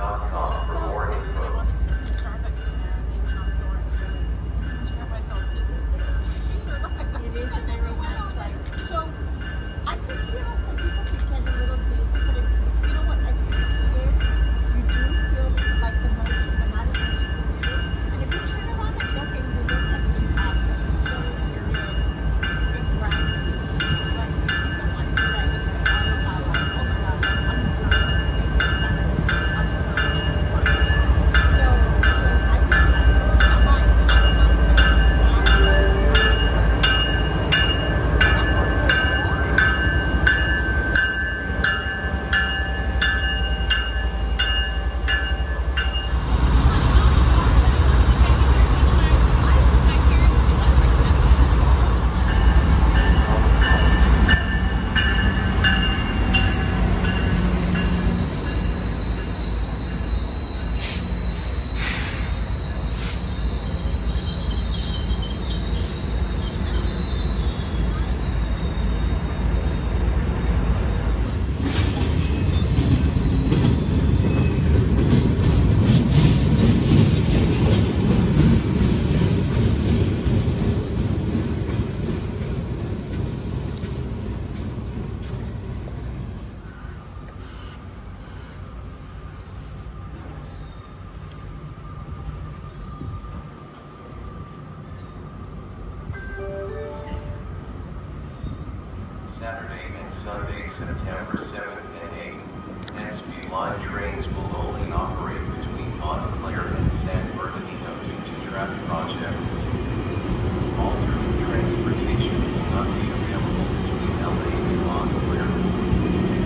StarbucksTX.com for more info. I wound up sitting in Starbucks in Mount Soaring for like, check myself to this day. It is a very nice ride. So I could see how some people could get a little dizzy, but if, you know what I think the key is, you do feel like the motion, but not as much as it is. And if you turn around and look and you look at the so it grounds you. Like people might do that in their auto like, oh my god, I'm drunk. So I could see I don't mind Saturday and Sunday, September 7th and 8th. High-speed line trains will only operate between Montclair and San Bernardino due to traffic projects. Alternate transportation will not be available between LA and Montclair.